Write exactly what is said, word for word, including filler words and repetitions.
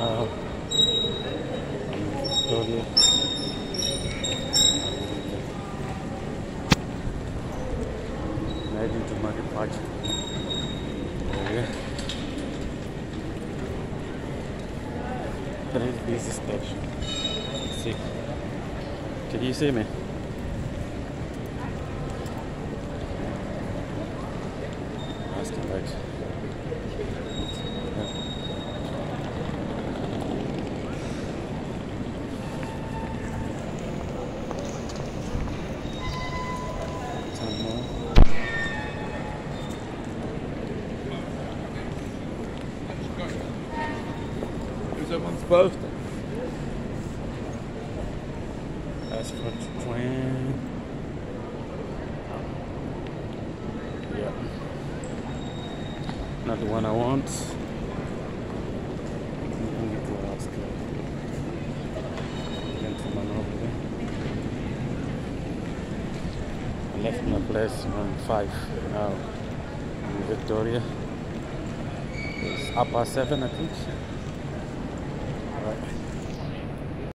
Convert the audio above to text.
now. I'm in Victoria. Heading to Market Park. There There is busy station. See. Can you see me? Asking right. Someone's birthday. That's for twin. Yeah. Not the one I want. Gentleman over there. I left my place around five now in Victoria. It's up past seven, I think. All right.